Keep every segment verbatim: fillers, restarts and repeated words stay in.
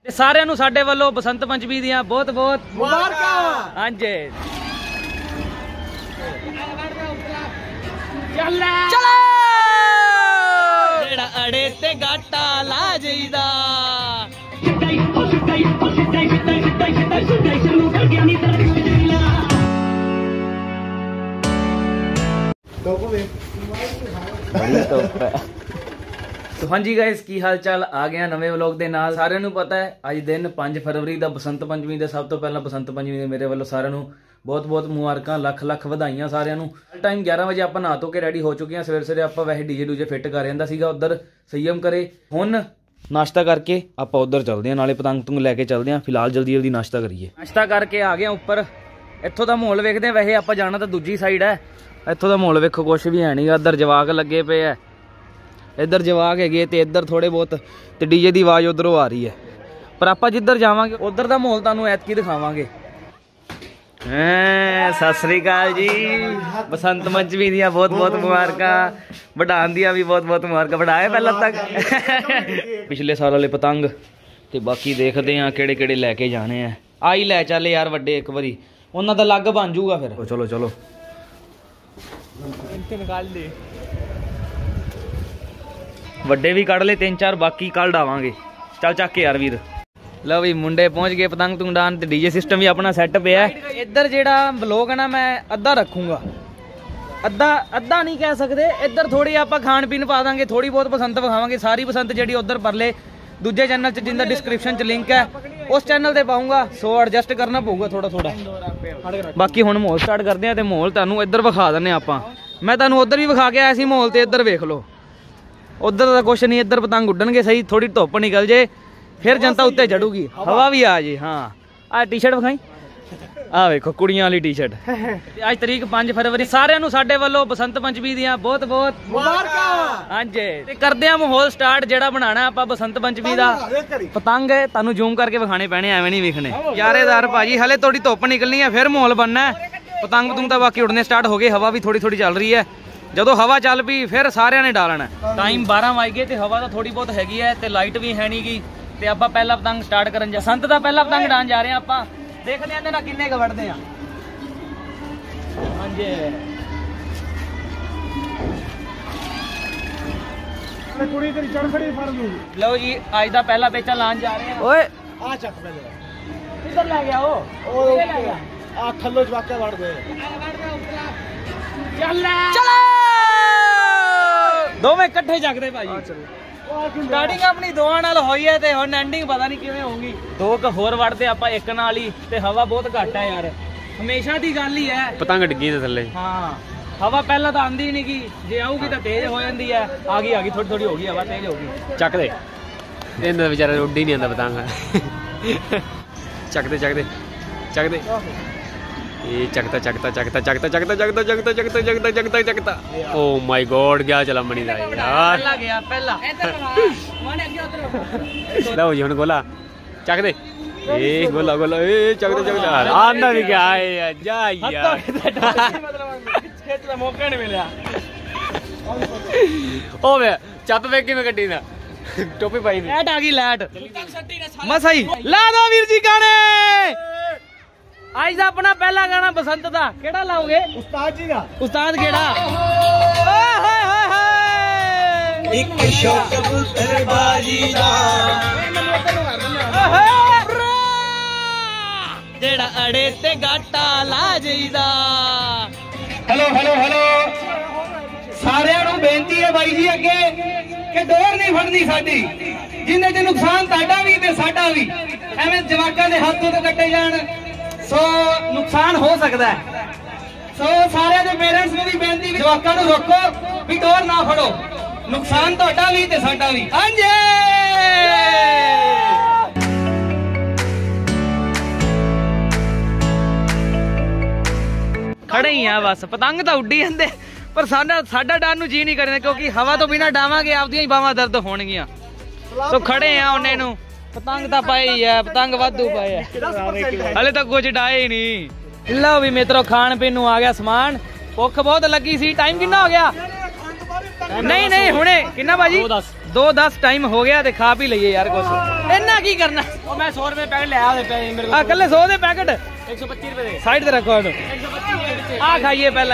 सारिਆਂ ਨੂੰ ਸਾਡੇ ਵੱਲੋਂ बसंत पंचमी ਦੀਆਂ बहुत बहुत मुबारक। हाँ जी चलो जेड़ा अड़े ते गाटा ला जाईदा तो हाँ जी गाइस की हाल चाल आ गया नवे व्लॉग दे नाल। सारिਆਂ ਨੂੰ पता है अज दिन पांच फरवरी ਦਾ बसंत पंचमी ਦੇ सब तो पहला बसंत पंचमी ਦੇ ਮੇਰੇ ਵੱਲੋਂ ਸਾਰਿਆਂ ਨੂੰ बहुत बहुत मुबारक लख लख ਵਧਾਈਆਂ ਸਾਰਿਆਂ ਨੂੰ। टाइम ग्यारह बजे ਆਪਾਂ ਨਹਾ ਧੋ ਕੇ ਰੈਡੀ ਹੋ ਚੁੱਕੇ ਹਾਂ। ਸਵੇਰ ਸਵੇਰੇ ਆਪਾਂ ਵੈਸੇ ਡੀਜੇ ਡੂਜੇ ਫਿੱਟ ਕਰ ਜਾਂਦਾ ਸੀਗਾ ਉਧਰ ਸੰਯਮ ਕਰੇ। ਹੁਣ ਨਾਸ਼ਤਾ ਕਰਕੇ ਆਪਾਂ ਉਧਰ ਚੱਲਦੇ ਹਾਂ, ਨਾਲੇ ਪਤੰਗ ਤੁੰਗ ਲੈ ਕੇ ਚੱਲਦੇ ਹਾਂ। ਫਿਲਹਾਲ ਜਲਦੀ ਜਲਦੀ ਨਾਸ਼ਤਾ ਕਰੀਏ। ਨਾਸ਼ਤਾ ਕਰਕੇ ਆ ਗਏ ਉੱਪਰ। ਇੱਥੋਂ ਦਾ ਮਾਹੌਲ ਵੇਖਦੇ ਹਾਂ। ਵੈਸੇ ਆਪਾਂ ਜਾਣਾ ਤਾਂ ਦੂਜੀ ਸਾਈਡ ਹੈ। ਇੱਥੋਂ ਦਾ ਮਾਹੌਲ ਵੇਖੋ ਕੁਛ ਵੀ ਹੈ ਨਹੀਂਗਾ। ਇੱਧਰ ਜਵਾਕ ਲੱਗੇ ਪਏ ਆ, ਇੱਧਰ ਜਵਾਕ ਹੈਗੇ ਤੇ ਇੱਧਰ ਥੋੜੇ ਬਹੁਤ ਤੇ ਡੀਜੇ ਦੀ ਆਵਾਜ਼ ਉਧਰੋਂ ਆ ਰਹੀ ਹੈ। ਪਰ ਆਪਾਂ ਜਿੱਧਰ ਜਾਵਾਂਗੇ ਉਧਰ ਦਾ ਮਾਹੌਲ ਤੁਹਾਨੂੰ ਐਤਕੀ ਦਿਖਾਵਾਂਗੇ। सत श्री अकाल जी। बसंत पंचमी दियां बहुत बहुत मुबारकां, वडाण दियां भी बहुत बहुत मुबारकां। वडाए पहला तक पिछले साल वाले पतंग ते बाकी देखते हैं किहड़े किहड़े लैके जाने हैं। आई लै चल यार वड्डे एक बारी, उन्हां दा लग बन जूगा फिर। चलो चलो निकाल दे, वड्डे भी कढ़ ले तीन चार, बाकी कल डावांगे। चल चक के यार वीर। लो भी मुंडे पहुंच गए पतंग तुंग डान। डीजे सिस्टम भी अपना सैट पे है। इधर जेड़ा ब्लॉग है ना मैं अद्धा रखूंगा, अद्धा अद्धा नहीं कह सकते। इधर थोड़ी आप खान पीन पा देंगे, थोड़ी बहुत बसंत विखावांगे। सारी बसंत जी उधर परले दूजे चैनल च जिंदा डिस्क्रिप्शन च लिंक है उस चैनल से पाऊंगा। सो एडजस्ट करना पऊगा थोड़ा थोड़ा। बाकी हुण माहौल स्टार्ट करते हैं तो माहौल तुहानूं इधर विखा दिंदे आपां। मैं तुहानूं उधर भी विखा के आया सी माहौल, तो इधर वेख लो। उधर का कुछ नहीं, इधर पतंग उड्डणगे सही। थोड़ी धुप्प निकल जे फिर जनता उत्ते चढ़ूगी, हवा भी आ जी। हाँ आ टी शर्ट विखाई, आ वेखो कुड़ियां वाली टी शर्ट। अज तरीक पांच फरवरी। सारिਆਂ ਨੂੰ ਸਾਡੇ ਵੱਲੋਂ बसंत पंचमी ਦੀਆਂ बहुत बहुत मुबारकां। हाँ जी ते करदे आ माहौल स्टार्ट ਜਿਹੜਾ ਬਣਾਣਾ ਆਪਾਂ बसंत पंचमी ਦਾ। पतंग ਤੁਹਾਨੂੰ ਜ਼ੂਮ ਕਰਕੇ ਵਿਖਾਣੇ ਪੈਣੇ, ਐਵੇਂ ਨਹੀਂ ਵਿਖਣੇ। ਯਾਰੇਦਾਰ ਭਾਜੀ ਹਲੇ ਥੋੜੀ ਧੁੱਪ ਨਿਕਲਣੀ ਹੈ, ਫਿਰ ਮਾਹੌਲ ਬਣਨਾ ਹੈ। ਪਤੰਗ ਪਤੰਗ ਤਾਂ ਬਾਕੀ ਉੜਨੇ ਸਟਾਰਟ ਹੋ ਗਏ, ਹਵਾ ਵੀ ਥੋੜੀ ਥੋੜੀ ਚੱਲ ਰਹੀ ਹੈ। ਜਦੋਂ ਹਵਾ ਚੱਲ ਪਈ ਫਿਰ ਸਾਰਿਆਂ ਨੇ ਡਾਲਣਾ। ਟਾਈਮ ਬਾਰਾਂ ਵਜ ਗਏ ਤੇ ਹਵਾ ਤਾਂ ਥੋੜੀ ਬਹੁਤ ਹੈਗੀ ਹੈ ਤੇ ਲਾਈਟ ਵੀ ਹੈ ਨਹੀਂਗੀ। ਤੇ ਆਪਾਂ ਪਹਿਲਾ ਪਤੰਗ ਸਟਾਰਟ ਕਰਨ ਜਾ ਸੰਤ ਦਾ ਪਹਿਲਾ ਪਤੰਗ ਡਾਣ ਜਾ ਰਹੇ ਆ ਆਪਾਂ। ਦੇਖਦੇ ਆਂ ਇਹਦੇ ਨਾਲ ਕਿੰਨੇ ਕ ਵੜਦੇ ਆ। ਹਾਂਜੀ ਕੁੜੀ ਤੇਰੀ ਚੜ ਖੜੀ ਫੜ ਲੂ। ਲਓ ਜੀ ਅੱਜ ਦਾ ਪਹਿਲਾ ਪੇਚਾ ਲਾਣ ਜਾ ਰਹੇ ਆ। ਓਏ ਆ ਚੱਕ ਪਹਿਲੇ ਕਿੱਧਰ ਲੈ ਗਿਆ ਉਹ? ਉਹ ਲੈ ਗਿਆ ਆ ਥੱਲੋਂ ਜਵਾਕੇ ਵੜਦੇ। ਚੱਲ ਚਲੋ ਦੋਵੇਂ ਇਕੱਠੇ ਚੱਕਦੇ ਭਾਜੀ। स्टार्टिंग अपनी दोवां नाल होई है ते हुण एंडिंग पता नहीं किवें होगी। दो क होर वड़दे आपां एक नाल ही ते हवा बहुत घट है यार। हमेशा दी गल ही है पतंग डिग्गी ते थल्ले। हाँ हवा पहला तो आंदी नहीं की, जे आऊगी तो तेज हो जाती है। आ गई आ गई थोड़ी थोड़ी हो गई हवा, तेज हो गई। ਚੱਕ ਦੇ ਇਹਨਾਂ ਵਿਚਾਰੇ ਉੱਡ ਹੀ ਨਹੀਂ ਆਂਦਾ ਪਤੰਗ। ਚੱਕ ਦੇ ਚੱਕ ਦੇ ਚੱਕ ਦੇ। ਇਹ ਚੱਕਦਾ ਚੱਕਦਾ ਚੱਕਦਾ ਚੱਕਦਾ ਚੱਕਦਾ ਚੱਕਦਾ ਚੱਕਦਾ ਚੱਕਦਾ ਚੱਕਦਾ ਚੱਕਦਾ ਚੱਕਦਾ। ਓ ਮਾਈ ਗੋਡ ਗਿਆ ਚਲਾ ਮਣੀ ਦਾ ਯਾਰ। ਪਹਿਲਾ ਗਿਆ ਪਹਿਲਾ। ਇੱਧਰ ਮਾਨੇ ਅੱਗੇ ਉਧਰ। ਲਓ ਜੀ ਹੁਣ ਗੋਲਾ ਚੱਕ ਦੇ। ਇਹ ਗੋਲਾ ਗੋਲਾ ਇਹ ਚੱਕਦਾ ਚੱਕਦਾ ਆਂਦਾ ਵੀ ਗਿਆ ਏ ਜਾ ਯਾਰ। ਖੇਚ ਦਾ ਮੌਕਾ ਨਹੀਂ ਮਿਲਿਆ। ਓ ਵੇ ਚੱਤ ਵੇਖ ਕਿਵੇਂ ਗੱਡੀ ਦਾ ਟੋਪੀ ਪਾਈ ਦੀ। ਲੈਟ ਆ ਗਈ ਲੈਟ ਮਸਾ ਹੀ। ਲਾ ਦੋ ਵੀਰ ਜੀ ਗਾਣੇ। आज दा अपना पहला गाना बसंत दा केड़ा लाओगे? उस्ताद जी दा। उस्ताद केड़ा? एक शौक कबूतरबाजी दा जेड़ा अड़े ते गाटा ला जाईदा। हेलो हेलो हेलो सारिਆਂ ਨੂੰ ਬੇਨਤੀ ਹੈ ਬਾਈ ਜੀ ਅੱਗੇ ਕਿ ਡੋਰ ਨਹੀਂ ਫੜਨੀ ਸਾਡੀ। ਜਿੰਨੇ ਚ ਨੁਕਸਾਨ ਤੁਹਾਡਾ ਵੀ ਤੇ ਸਾਡਾ ਵੀ। ਐਵੇਂ ਜਵਾਕਾਂ ਦੇ ਹੱਥੋਂ ਤੇ ਕੱਟੇ ਜਾਣ सो नुकसान हो सकता है। सो सारे दे पेरेंट्स ਨੂੰ भी बेनती भी जवाकां ਨੂੰ रोको भी डोर ना फड़ो। नुकसान ਤੁਹਾਡਾ ਵੀ ਤੇ ਸਾਡਾ ਵੀ। ਹਾਂਜੀ खड़े ही आ बस। पतंग तो उड्डी जाते पर साडा साडा डर नूं जी नहीं करना, क्योंकि हवा तो बिना डावांगे आपदियां ही बावां दर्द होणगियां। सो खड़े आ उन्ने नूं। पतंग तो पाए ही है, पतंग वाधू पाए है, हले तक कुछ डाए ही नहीं। लो भी मित्रों खान पीन नूं आ गया समान। भुख बहुत लगी सी। टाइम कितना हो गया? नहीं नहीं हुणे कितना भाजी? दो दस टाइम हो गया ते खा पी लीए यार कुछ इन्ना की करना मैं सौ रुपए पैकेट ले आया मेरे आ कल्ले सौ दे पैकेट एक सौ पच्चीस रुपए साइड ते रखो इन्हू आ खाइए पहला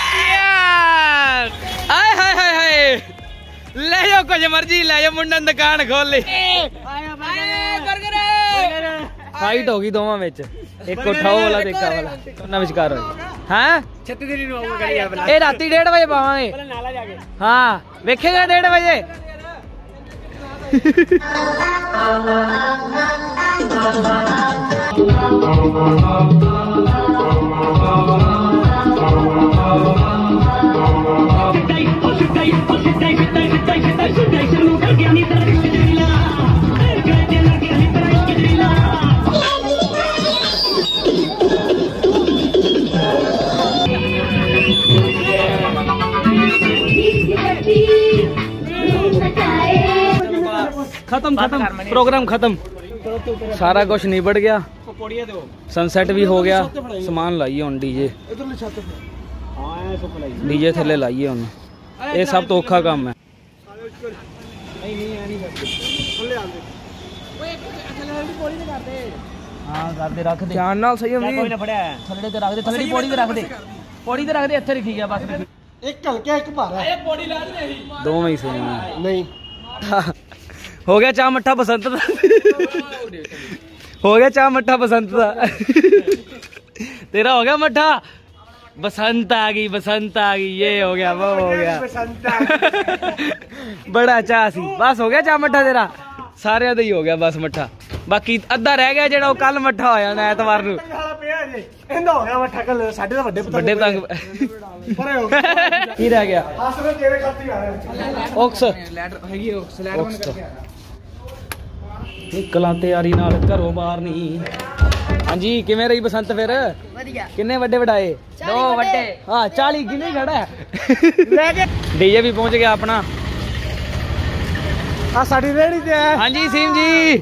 आए हाय हाय हाय ले जाओ कुछ मर्जी ले जाओ मुंडन दुकान खोल ली फाइट होगी दोवां विच एक उठाओ वाला ते इक्का वाला ना विचकार हो हैं छत्ती दिन नु आऊंगा गाड़ी आ ए राती डेढ़ बजे पावांगे नाला जाके हाँ वेखेगा डेढ़ बजे खत्म खत्म प्रोग्राम खत्म सारा कुछ निबड़ गया सनसेट भी हो गया समान लाइए हुन डीजे डीजे थले लाइए हुन ये सब तो औखा काम है हाँ करदे रख दे ध्यान नाल सही होंदी कोई ना फड़या थल्ले ते रख दे थल्ले पौड़ी ते रख दे पौड़ी ते रख दे इत्थे रखी गया बस एक हल्का एक भारा ए पौड़ी ला दे दोवें ही सही नहीं हो गया चाह मट्ठा बसंत दा हो गया चाह मट्ठा बसंत दा तेरा हो गया मट्ठा बसंत आ गई बसंत आ गई ये हो गया वो हो गया बड़ा चाह सी बस हो गया चाह मट्ठा तेरा सारे दा ही हो गया बस मट्ठा बाकी अद्धा रह गया जेड़ा कल मट्ठा होया ना ऐतवार नू ਇਹਦਾ ਹੋ ਗਿਆ ਮੱਠਾ ਕੱਲ ਸਾਡੇ ਤਾਂ ਵੱਡੇ ਵੱਡੇ ਪਤੰਗ ਪਰੇ ਹੋ ਕੀ ਰਹਿ ਗਿਆ ਆਸਰੇ ਤੇਰੇ ਖਾਤੀ ਆ ਰਿਹਾ ਔਕਸ ਲੈਟਰ ਹੈਗੀ ਔਕਸ ਲੈਟਰ ਬੰਦ ਕਰ ਨਿਕਲਾਂ ਤਿਆਰੀ ਨਾਲ ਘਰੋਂ ਬਾਹਰ ਨਹੀਂ ਹਾਂਜੀ ਕਿਵੇਂ ਰਹੀ ਬਸੰਤ ਫਿਰ ਵਧੀਆ ਕਿੰਨੇ ਵੱਡੇ ਵਡਾਏ ਦੋ ਵੱਡੇ ਹਾਂ ਚਾਲੀ ਕਿੰਨੇ ਖੜਾ ਲੈ ਕੇ ਡੀਜੇ ਵੀ ਪਹੁੰਚ ਗਿਆ ਆਪਣਾ ਆ ਸਾਡੀ ਰੇੜੀ ਤੇ ਹੈ ਹਾਂਜੀ ਸੀਮ ਜੀ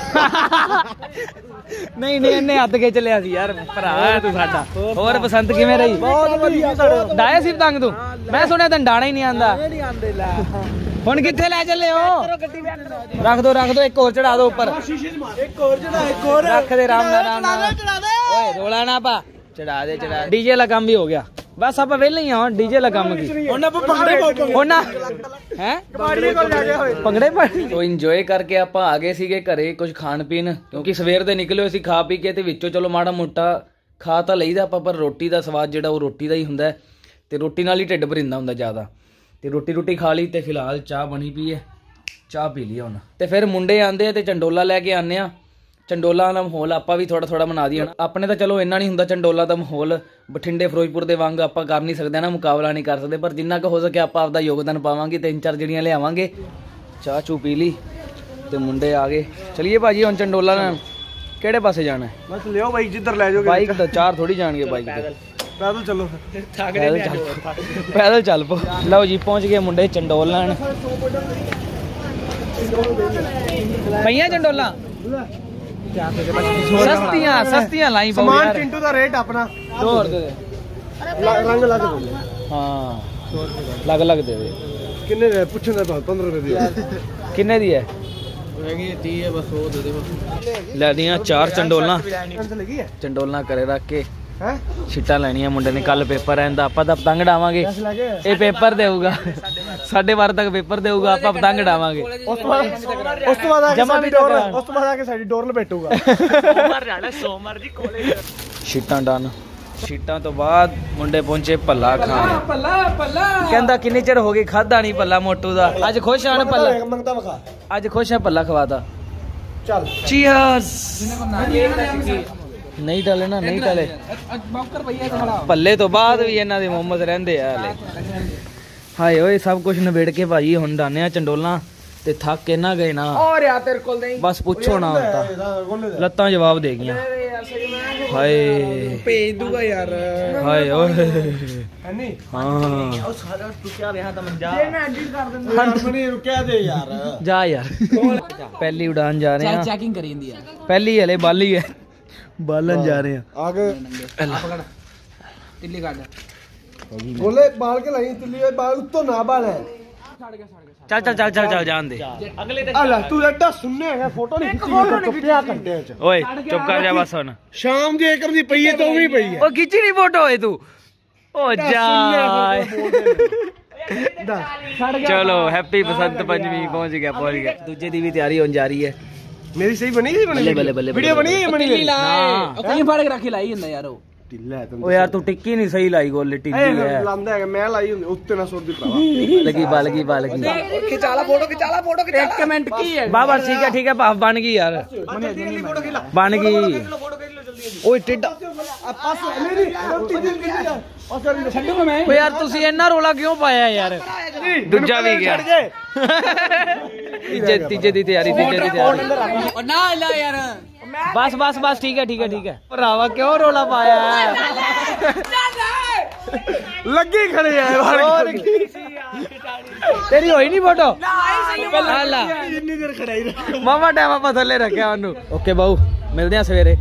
नहीं नहीं इन्हें हथ खिच लिया सी यार भरा तू साडा और बसंत किवें रही ਬਹੁਤ ਵਧੀਆ डाया सी पतंग तू मैं सुनिया तैਨੂੰ डाना ही नहीं आंदा ਨਹੀਂ ਆਂਦੇ ਲੈ हुण कित्थे ले चले हो रख दो रख दो एक और चढ़ा दो ऊपर ਇੱਕ ਹੋਰ ਜਿਹੜਾ ਇੱਕ ਹੋਰ रख दे राम नाम राम नाम ओए रोला ना पा चढ़ा दे चढ़ा डीजे ला काम भी हो गया बस आप वेले ही हां डीजे ला काम की ਹੁਣ ਆਪਾਂ ਭੰਗੜੇ ਪਾਉਂਗੇ ਹੁਣ ਨਾ ਹੈ ਬਾੜੀ ਕੋਲ ਜਾ ਕੇ ਹੋਏ ਭੰਗੜੇ ਪਾ ਤੋ ਇੰਜੋਏ ਕਰਕੇ ਆਪਾਂ ਆ ਗਏ ਸੀਗੇ ਘਰੇ ਕੁਝ ਖਾਣ ਪੀਣ ਕਿਉਂਕਿ ਸਵੇਰ ਦੇ ਨਿਕਲੇ ਹੋਏ ਸੀ ਖਾ ਪੀ ਕੇ ਤੇ ਵਿੱਚੋਂ ਚਲੋ ਮਾੜਾ ਮੋਟਾ ਖਾ ਤਾਂ ਲਈਦਾ ਆਪਾਂ ਪਰ ਰੋਟੀ ਦਾ ਸਵਾਦ ਜਿਹੜਾ ਉਹ ਰੋਟੀ ਦਾ ਹੀ ਹੁੰਦਾ ਤੇ ਰੋਟੀ ਨਾਲ ਹੀ ਢਿੱਡ ਭਰਿੰਦਾ ਹੁੰਦਾ ਜ਼ਿਆਦਾ ਤੇ ਰੋਟੀ ਰੋਟੀ ਖਾ ਲਈ ਤੇ ਫਿਲਹਾਲ ਚਾਹ ਬਣੀ ਪਈ ਹੈ ਚਾਹ ਪੀ ਲਈ ਹੁਣ ਤੇ ਫਿਰ ਮੁੰਡੇ ਆਂਦੇ ਆ ਤੇ ਚੰਡੋਲਾ ਲੈ ਕੇ ਆਨੇ ਆ ਚੰਡੋਲਾ ਦਾ ਮਾਹੌਲ ਆਪਾਂ ਵੀ ਥੋੜਾ ਥੋੜਾ ਬਣਾ ਦਈਏ ਆਪਣੇ ਤਾਂ ਚਲੋ ਇੰਨਾ ਨਹੀਂ ਹੁੰਦਾ ਚੰਡੋਲਾ ਦਾ ਮਾਹੌਲ ਬਠਿੰਡੇ ਫਿਰੋਜ਼ਪੁਰ ਦੇ ਵਾਂਗ ਆਪਾਂ ਕਰ ਨਹੀਂ ਸਕਦੇ ਨਾ ਮੁਕਾਬਲਾ ਨਹੀਂ ਕਰ ਸਕਦੇ ਪਰ ਜਿੰਨਾ ਕੁ ਹੋ ਸਕੇ ਆਪਾਂ ਆਪਦਾ ਯੋਗਦਾਨ ਪਾਵਾਂਗੇ ਤਿੰਨ ਚਾਰ ਜਿਹੜੀਆਂ ਲਿਆਵਾਂਗੇ ਚਾਹ ਚੂ ਪੀ ਲਈ ਤੇ ਮੁੰਡੇ ਆ ਗਏ ਚਲਿਏ ਭਾਜੀ ਹੁਣ ਚੰਡੋਲਾ ਨਾਲ ਕਿਹੜੇ ਪਾਸੇ ਜਾਣਾ ਬਸ ਲਿਓ ਬਾਈ ਜਿੱਧਰ ਲੈ ਜਾਓਗੇ ਬਾਈਕ ਤਾਂ ਚਾਰ ਥੋੜੀ ਜਾਣਗੇ ਬਾਈਕ ਤੇ ਪੈਦਲ ਚੱਲੋ ਫਿਰ ਪੈਦਲ ਚੱਲ ਪੈਦਲ ਚੱਲ ਪੋ ਲਓ ਜੀ ਪਹੁੰਚ ਗਏ ਮੁੰਡੇ ਚੰਡੋਲ ਲੈਣ ਪਈਆਂ ਚੰਡੋਲਾ सस्तियां सस्तियां लाई पाओ ਸਮਾਨ यार ਟਿੰਟੂ ਦਾ ਰੇਟ ਆਪਣਾ दो और दे दे ਰੰਗ ਲੱਗ ਬੋਲੇ हाँ लग लग दे दे ਕਿੰਨੇ ਦੇ ਪੁੱਛਣ ਦਾ ਭਾਅ पंद्रह ਰੁਪਏ ਦੀ किन्ने दी है ਹੈਗੀ तीस ਹੈ ਬਸ ਉਹ ਦੇ ਦੇ ਬਸ ले दियां चार चंडोला ਕੰਸ ਲੱਗੀ ਹੈ चंडोला करे रख के ਹੈ छिट्टा लेनियां मुंडे ने कल पेपर रहंदा आपां तां पतंग डावांगे ਦਸ ਲੱਗੇ ਇਹ पेपर देऊगा साढ़े बारह तक पेपर देऊगा आपां पतंग डावांगे ਉਸ ਤੋਂ ਬਾਅਦ ਉਸ ਤੋਂ ਬਾਅਦ ਆ ਕੇ ਜਮਾ ਸਾਡੀ ਵੀ ਡੋਰ ਕਰਾਂਗੇ। ਉਸ ਤੋਂ ਬਾਅਦ ਆ ਕੇ ਸਾਡੀ ਡੋਰ ਲਪੇਟੂਗਾ सोमवार जाना सोमवार जी कॉलेज ਸ਼ੀਟਾਂ ਡਨ ਸ਼ੀਟਾਂ ਤੋਂ ਬਾਅਦ ਮੁੰਡੇ ਪਹੁੰਚੇ ਭੱਲਾ ਖਾਣ पल्ला पल्ला ਕਹਿੰਦਾ ਕਿੰਨੇ ਚਿਰ ਹੋ ਗਏ ਖਾਦਾ ਨਹੀਂ ਭੱਲਾ ਮੋਟੂ ਦਾ ਅੱਜ ਖੁਸ਼ ਆਣ ਭੱਲਾ ਮੰਗਤਾ ਵਖਾ ਅੱਜ ਖੁਸ਼ ਹੈ ਭੱਲਾ ਖਵਾਦਾ ਚੱਲ ਚੀਅਰਸ ਨਹੀਂ ਟਲੇ ਨਾ ਨਹੀਂ ਟਲੇ ਭੱਲੇ ਤੋਂ ਬਾਅਦ ਵੀ ਇਹਨਾਂ ਦੇ ਮੁਹੰਮਦ ਰਹਿੰਦੇ ਆ ਹਲੇ ਹਾਏ ਓਏ ਸਭ ਕੁਝ ਨਵੇੜ ਕੇ ਭਾਜੀ ਹੁਣ ਡਾਨਿਆ ਚੰਡੋਲਾਂ ਤੇ ਥੱਕ ਕੇ ਨਾ ਗਏ ਨਾ और यार तेरे को नहीं ਬਸ ਪੁੱਛੋ ਨਾ ਹੁਣ ਤਾਂ ਲੱਤਾਂ ਜਵਾਬ ਦੇ ਗਈਆਂ ਹਾਏ भेज दूंगा यार ਹਾਏ ਓਏ ਨਹੀਂ ਹਾਂ ਹਰਮਨੀ ਰੁਕਿਆ ਦੇ ਯਾਰ ਜਾ ਯਾਰ ਪਹਿਲੀ ਉਡਾਨ ਜਾ ਰਹੇ ਆ चेकिंग करी दी यार ਪਹਿਲੀ ਹਲੇ ਬਾਲੀ ਹੈ ਬਾਲਣ ਜਾ ਰਹੇ ਆ ਆਗੇ तिल्ली काट ਗੋਲੇ ਬਾਲ ਕੇ ਲਈ ਤਿੱਲੀ ਹੋਏ ਬਾਲ ਉੱਤੋਂ ਨਾ ਬਾਲ ਹੈ ਚੱਲ ਚੱਲ ਚੱਲ ਚੱਲ ਚੱਲ ਜਾਣ ਦੇ ਆ ਲੈ ਤੂੰ ਐਡਾ ਸੁਣਨੇ ਹੈ ਫੋਟੋ ਨਹੀਂ ਖਿੱਚੀ ਚੁੱਪਿਆ ਘੰਟਿਆਂ ਚ ਓਏ ਚੁੱਪ ਕਰ ਜਾ ਬਸ ਹੁਣ ਸ਼ਾਮ ਦੀ ਏਕਮ ਦੀ ਪਈ ਹੈ ਤੂੰ ਵੀ ਪਈ ਹੈ ਉਹ ਖਿੱਚੀ ਨਹੀਂ ਫੋਟੋ ਓਏ ਤੂੰ ਓ ਜਾ ਚਲੋ ਹੈਪੀ ਬਸੰਤ ਪੰਚਮੀ ਪਹੁੰਚ ਗਿਆ ਪਹੁੰਚ ਗਿਆ ਦੂਜੇ ਦੀ ਵੀ ਤਿਆਰੀ ਹੋਣ ਜਾ ਰਹੀ ਹੈ ਮੇਰੀ ਸਹੀ ਬਣੀ ਸੀ ਬਣੀ ਬੱਲੇ ਬੱਲੇ ਵੀਡੀਓ ਬਣੀ ਹੈ ਬਣੀ ਮੇਰੀ ਨਾ ਕਈ ਫੜ ਕੇ ਰੱਖੀ ਲਾਈ ਹੁੰਦਾ ਯਾਰ ਉਹ ਢਿੱਲਾ ਹੈ ਤੂੰ ਓ ਯਾਰ ਤੂੰ ਟਿੱਕੀ ਨਹੀਂ ਸਹੀ ਲਾਈ ਗੋਲੀ ਟਿੱਕੀ ਹੈ ਲਾਂਦਾ ਹੈਗਾ ਮੈਂ ਲਾਈ ਹੁੰਦੀ ਉੱਤੇ ਨਾ ਸੁੱਟ ਦੀ ਭਰਾਵਾ ਲਗੀ ਬਲ ਗਈ ਬਲ ਗਈ ਖਿਚਾਲਾ ਫੋਟੋ ਖਿਚਾਲਾ ਫੋਟੋ ਖਿਚਾਲਾ ਇੱਕ ਮਿੰਟ ਕੀ ਹੈ ਬਾਬਾ ਠੀਕ ਹੈ ਠੀਕ ਹੈ ਭਾਫ ਬਣ ਗਈ ਯਾਰ ਬਣ ਗਈ ਓਏ ਟਿੱਡਾ ਨਹੀਂ ਨਹੀਂ ਛੱਡੂਗਾ ਮੈਂ ਓ ਯਾਰ ਤੁਸੀਂ ਇੰਨਾ ਰੋਲਾ ਕਿਉਂ ਪਾਇਆ ਯਾਰ ਦੂਜਾ ਵੀ ਗਿਆ ਤੀਜੇ ਤੀਜੇ ਦੀ ਤਿਆਰੀ ਤੀਜੇ ਦੀ ਤਿਆਰੀ ਉਹ ਨਾ ਲਾ ਯਾਰ ਬਸ ਬਸ ਬਸ ਠੀਕ ਹੈ ਠੀਕ ਹੈ ਠੀਕ ਹੈ ਭਰਾਵਾ ਕਿਉਂ ਰੋਲਾ ਪਾਇਆ ਲੱਗੀ ਖੜੇ ਯਾਰ ਹੋਰ ਕੀ ਤੇਰੀ ਹੋਈ ਨਹੀਂ ਫੋਟੋ ਹਾਲਾ ਇੰਨੀ ਦੇਰ ਖੜਾਈ ਰੱਖ ਮਾਮਾ ਟਾਈਮ ਆਪਾਂ ਥੱਲੇ ਰੱਖਿਆ ਉਹਨੂੰ ਓਕੇ ਬਾਊ ਮਿਲਦੇ ਆ ਸਵੇਰੇ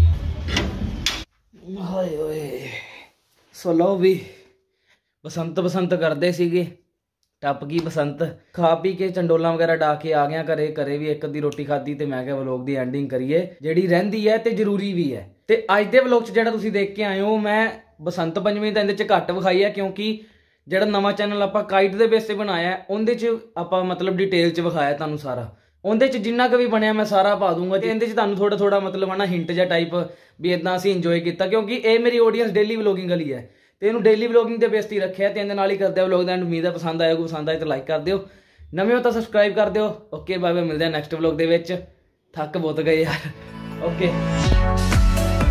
ਹਾਏ ਓਏ ਸੋ ਲਓ ਵੀ ਬਸੰਤ ਬਸੰਤ ਕਰਦੇ ਸੀਗੇ ਟੱਪ ਗਈ ਬਸੰਤ ਖਾ ਪੀ ਕੇ ਚੰਡੋਲਾਂ ਵਗੈਰਾ ਡਾ ਕੇ ਆ ਗਿਆ ਘਰੇ ਘਰੇ ਵੀ ਇੱਕ ਅੱਧੀ ਰੋਟੀ ਖਾਧੀ ਤੇ ਮੈਂ ਕਿਹਾ ਵਲੌਗ ਦੀ ਐਂਡਿੰਗ ਕਰੀਏ ਜਿਹੜੀ ਰਹਿੰਦੀ ਹੈ ਤੇ ਜ਼ਰੂਰੀ ਵੀ ਹੈ ਤੇ ਅੱਜ ਦੇ ਵਲੌਗ 'ਚ ਜਿਹੜਾ ਤੁਸੀਂ ਦੇਖ ਕੇ ਆਏ ਹੋ ਮੈਂ ਬਸੰਤ ਪੰਚਮੀ ਤਾਂ ਇਹਦੇ 'ਚ ਘੱਟ ਵਿਖਾਈ ਹੈ ਕਿਉਂਕਿ ਜਿਹੜਾ ਨਵਾਂ ਚੈਨਲ ਆਪਾਂ ਕਾਈਟ ਦੇ ਬੇਸ ਤੇ ਬਣਾਇਆ ਉਹਦੇ 'ਚ ਆਪਾਂ ਮਤਲਬ ਡਿਟੇਲ 'ਚ ਵਿਖਾਇਆ ਤੁਹਾਨੂੰ ਸਾਰਾ ਉਹਦੇ 'ਚ ਜਿੰਨਾ ਕੁ ਵੀ ਬਣਿਆ ਮੈਂ ਸਾਰਾ ਪਾ ਦੂੰਗਾ ਤੇ ਇਹਦੇ 'ਚ ਤੁਹਾਨੂੰ ਥੋੜਾ ਥੋੜਾ ਮਤਲਬ ਹੈ ਨਾ ਹਿੰਟ ਜਿਹਾ ਟਾਈਪ ਵੀ ਇਦਾਂ ਅਸੀਂ ਇੰਜੋਏ ਕੀਤਾ ਕਿਉਂਕਿ ਇਹ ਮੇਰੀ ਆਡੀਅנס ਡੇਲੀ ਵਲੌਗਿੰਗ ਵਾਲੀ ਹੈ ਤੇ ਇਹਨੂੰ ਡੇਲੀ ਵਲੌਗਿੰਗ ਦੇ ਬੇਸ ਤੇ ਰੱਖਿਆ ਤੇ ਇਹਦੇ ਨਾਲ ਹੀ ਕਰਦੇ ਆ ਵਲੌਗ ਦਾ ਐਂਡ ਉਮੀਦ ਹੈ ਪਸੰਦ ਆਏਗਾ ਪਸੰਦ ਆਏ ਤਾਂ ਲਾਈਕ ਕਰ ਦਿਓ ਨਵੇਂ ਹੋ ਤਾਂ ਸਬਸਕ੍ਰਾਈਬ ਕਰ ਦਿਓ ਓਕੇ ਬਾਏ ਬਾਏ ਮਿਲਦੇ ਆ ਨੈਕਸਟ ਵਲੌਗ ਦੇ ਵਿੱਚ ਥੱਕ ਬਹੁਤ ਗਏ ਯਾਰ ਓਕੇ